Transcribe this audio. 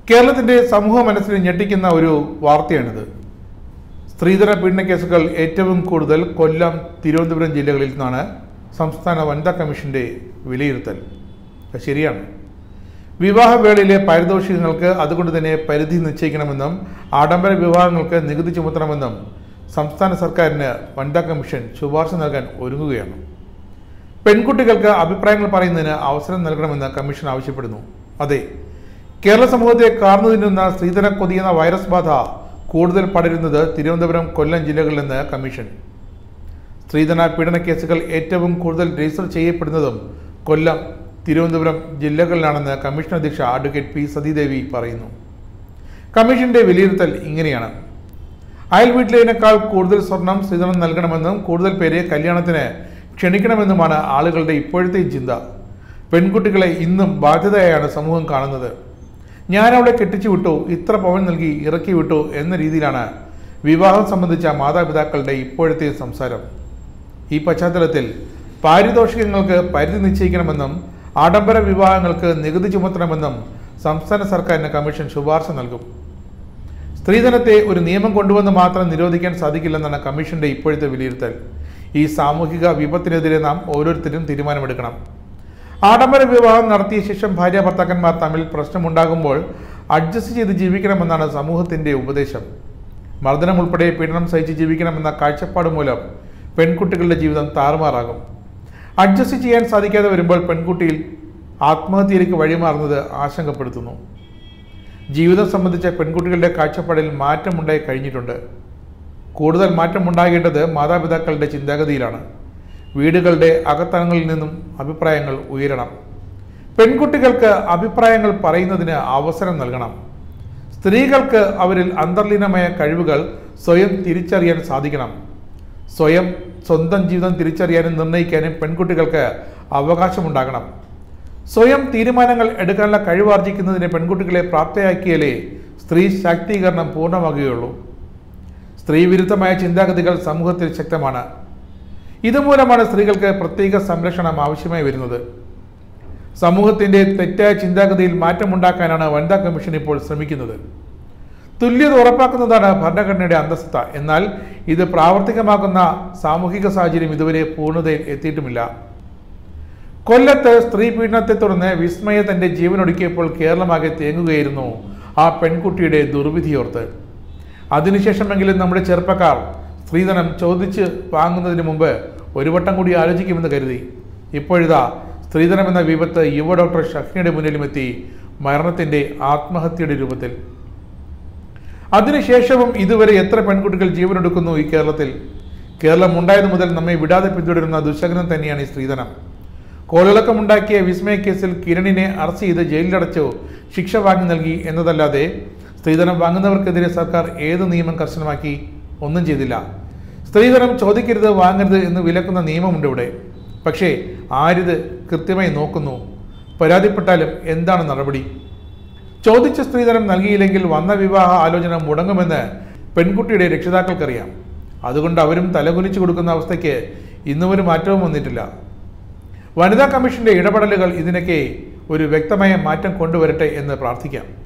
കേരളത്തിന്റെ സമൂഹ മനസ്സിനെ ഞെട്ടിക്കുന്ന ഒരു വാർത്തയാണിത്. സ്ത്രീധന പീഡന കേസുകൾ ഏറ്റവും കൂടുതൽ കൊല്ലം, തിരുവനന്തപുരം ജില്ലകളിൽ നിന്നാണ് സംസ്ഥാന വനിതാ കമ്മീഷന്റെ വിലയിരുത്തൽ. ശരിയാണ്. വിവാഹവേളയിലെ പാരിതോഷികങ്ങൾക്ക് അതുകൊണ്ട് തന്നെ പരിധി നിശ്ചയിക്കണമെന്നും ആഡംബര വിവാഹങ്ങൾക്ക് നികുതി ചുമത്തണമെന്നും സംസ്ഥാന സർക്കാരിന് വനിതാ കമ്മീഷൻ ശുപാർശ നൽകാൻ ഒരുങ്ങുകയാണ്. പെൺകുട്ടികൾക്ക് അഭിപ്രായങ്ങൾ പറയുന്നതിന് അവസരം നൽകണമെന്ന് കമ്മീഷൻ ആവശ്യപ്പെടുന്നു. അതെ, കേരള സമൂഹത്തെ കാർന്നു തിന്നുന്ന സ്ത്രീധന കൊതിയുന്ന വൈറസ് ബാധ കൂടുതൽ പടരുന്നത് തിരുവനന്തപുരം, കൊല്ലം ജില്ലകളിൽ നിന്ന് കമ്മീഷൻ. സ്ത്രീധന പീഡന കേസുകൾ ഏറ്റവും കൂടുതൽ രജിസ്റ്റർ ചെയ്യപ്പെടുന്നതും കൊല്ലം, തിരുവനന്തപുരം ജില്ലകളിലാണെന്ന് കമ്മീഷൻ അധ്യക്ഷ അഡ്വക്കേറ്റ് പി സതീദേവി പറയുന്നു. കമ്മീഷന്റെ വിലയിരുത്തൽ ഇങ്ങനെയാണ്: അയൽ വീട്ടിലേതിനേക്കാൾ കൂടുതൽ സ്വർണം സ്ത്രീധനം നൽകണമെന്നും കൂടുതൽ പേരെ കല്യാണത്തിന് ക്ഷണിക്കണമെന്നുമാണ് ആളുകളുടെ ഇപ്പോഴത്തെ ചിന്ത. പെൺകുട്ടികളെ ഇന്നും ബാധ്യതയായാണ് സമൂഹം കാണുന്നത്. ഞാൻ അവളെ കെട്ടിച്ചു വിട്ടു, ഇത്ര പവൻ നൽകി ഇറക്കി വിട്ടു എന്ന രീതിയിലാണ് വിവാഹം സംബന്ധിച്ച മാതാപിതാക്കളുടെ ഇപ്പോഴത്തെ സംസാരം. ഈ പശ്ചാത്തലത്തിൽ പാരിതോഷികങ്ങൾക്ക് പരിധി നിശ്ചയിക്കണമെന്നും ആഡംബര വിവാഹങ്ങൾക്ക് നികുതി ചുമത്തണമെന്നും സംസ്ഥാന സർക്കാരിന് കമ്മീഷൻ ശുപാർശ നൽകും. സ്ത്രീധനത്തെ ഒരു നിയമം കൊണ്ടുവന്ന് മാത്രം നിരോധിക്കാൻ സാധിക്കില്ലെന്നാണ് കമ്മീഷന്റെ ഇപ്പോഴത്തെ വിലയിരുത്തൽ. ഈ സാമൂഹിക വിപത്തിനെതിരെ നാം ഓരോരുത്തരും തീരുമാനമെടുക്കണം. ആഡംബര വിവാഹം നടത്തിയ ശേഷം ഭാര്യ ഭർത്താക്കന്മാർ തമ്മിൽ പ്രശ്നമുണ്ടാകുമ്പോൾ അഡ്ജസ്റ്റ് ചെയ്ത് ജീവിക്കണമെന്നാണ് സമൂഹത്തിന്റെ ഉപദേശം. മർദ്ദനം ഉൾപ്പെടെ പീഡനം സഹിച്ച് ജീവിക്കണമെന്ന കാഴ്ചപ്പാട് മൂലം പെൺകുട്ടികളുടെ ജീവിതം താറുമാറാകും. അഡ്ജസ്റ്റ് ചെയ്യാൻ സാധിക്കാതെ വരുമ്പോൾ പെൺകുട്ടിയിൽ ആത്മഹത്യയിലേക്ക് വഴിമാറുന്നത് ആശങ്കപ്പെടുത്തുന്നു. ജീവിതം സംബന്ധിച്ച പെൺകുട്ടികളുടെ കാഴ്ചപ്പാടിൽ മാറ്റമുണ്ടായി കഴിഞ്ഞിട്ടുണ്ട്. കൂടുതൽ മാറ്റമുണ്ടാകേണ്ടത് മാതാപിതാക്കളുടെ ചിന്താഗതിയിലാണ്. വീടുകളുടെ അകത്തളങ്ങളിൽ നിന്നും അഭിപ്രായങ്ങൾ ഉയരണം. പെൺകുട്ടികൾക്ക് അഭിപ്രായങ്ങൾ പറയുന്നതിന് അവസരം നൽകണം. സ്ത്രീകൾക്ക് അവരിൽ അന്തർലീനമായ കഴിവുകൾ സ്വയം തിരിച്ചറിയാൻ സാധിക്കണം. സ്വന്തം ജീവിതം തിരിച്ചറിയാനും നിർണ്ണയിക്കാനും പെൺകുട്ടികൾക്ക് അവകാശമുണ്ടാകണം. സ്വയം തീരുമാനങ്ങൾ എടുക്കാനുള്ള കഴിവാർജിക്കുന്നതിന് പെൺകുട്ടികളെ പ്രാപ്തയാക്കിയാലേ സ്ത്രീ ശാക്തീകരണം പൂർണ്ണമാകുകയുള്ളൂ. സ്ത്രീവിരുദ്ധമായ ചിന്താഗതികൾ സമൂഹത്തിൽ ശക്തമാണ്. ഇതുമൂലമാണ് സ്ത്രീകൾക്ക് പ്രത്യേക സംരക്ഷണം ആവശ്യമായി വരുന്നത്. സമൂഹത്തിന്റെ തെറ്റായ ചിന്താഗതിയിൽ മാറ്റമുണ്ടാക്കാനാണ് വനിതാ കമ്മീഷൻ ഇപ്പോൾ ശ്രമിക്കുന്നത്. തുല്യത ഉറപ്പാക്കുന്നതാണ് ഭരണഘടനയുടെ അന്തസ്സത്ത. എന്നാൽ ഇത് പ്രാവർത്തികമാക്കുന്ന സാമൂഹിക സാഹചര്യം ഇതുവരെ പൂർണ്ണതയിൽ എത്തിയിട്ടുമില്ല. കൊല്ലത്ത് സ്ത്രീ പീഡനത്തെ തുടർന്ന് വിസ്മയ തന്റെ ജീവനൊടുക്കിയപ്പോൾ കേരളമാകെ തേങ്ങുകയായിരുന്നു ആ പെൺകുട്ടിയുടെ ദുർവിധിയോർത്ത്. അതിനുശേഷമെങ്കിലും നമ്മുടെ ചെറുപ്പക്കാർ സ്ത്രീധനം ചോദിച്ച് വാങ്ങുന്നതിന് മുമ്പ് ഒരു വട്ടം കൂടി ആലോചിക്കുമെന്ന് കരുതി. ഇപ്പോഴിതാ സ്ത്രീധനം എന്ന വിപത്ത് യുവ ഡോക്ടർ ഷഹ്നയുടെ മുന്നിലുമെത്തി, മരണത്തിന്റെ ആത്മഹത്യയുടെ രൂപത്തിൽ. അതിനുശേഷവും ഇതുവരെ എത്ര പെൺകുട്ടികൾ ജീവനെടുക്കുന്നു ഈ കേരളത്തിൽ? കേരളം ഉണ്ടായത് മുതൽ നമ്മെ വിടാതെ പിന്തുടരുന്ന ദുശകനം തന്നെയാണ് ഈ സ്ത്രീധനം. കോളിളക്കമുണ്ടാക്കിയ വിസ്മയ കേസിൽ കിരണിനെ അറസ്റ്റ് ചെയ്ത് ജയിലിലടച്ചോ ശിക്ഷ വാങ്ങി നൽകി എന്നതല്ലാതെ സ്ത്രീധനം വാങ്ങുന്നവർക്കെതിരെ സർക്കാർ ഏത് നിയമം കർശനമാക്കി? ഒന്നും ചെയ്തില്ല. സ്ത്രീധനം ചോദിക്കരുത്, വാങ്ങരുത് എന്ന് വിലക്കുന്ന നിയമമുണ്ട് ഇവിടെ. പക്ഷേ ആരിത് കൃത്യമായി നോക്കുന്നു? പരാതിപ്പെട്ടാലും എന്താണ് നടപടി? ചോദിച്ച സ്ത്രീധനം നൽകിയില്ലെങ്കിൽ വന്ന വിവാഹ ആലോചന മുടങ്ങുമെന്ന് പെൺകുട്ടിയുടെ രക്ഷിതാക്കൾക്കറിയാം. അതുകൊണ്ട് അവരും തലകുനിച്ചു കൊടുക്കുന്ന അവസ്ഥയ്ക്ക് ഇന്നുമൊരു മാറ്റവും വന്നിട്ടില്ല. വനിതാ കമ്മീഷന്റെ ഇടപെടലുകൾ ഇതിനൊക്കെ ഒരു വ്യക്തമായ മാറ്റം കൊണ്ടുവരട്ടെ എന്ന് പ്രാർത്ഥിക്കാം.